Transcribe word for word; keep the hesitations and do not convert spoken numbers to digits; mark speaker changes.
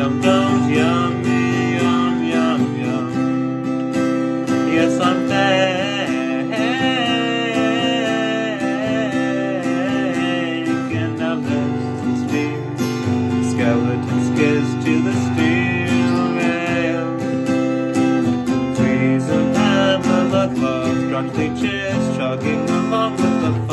Speaker 1: yum yum yummy yum yum yum. Yes, I'm thinking of this steel skeleton skids to the steel rail. Trees and hammer the clouds, crunch leeches chugging along with the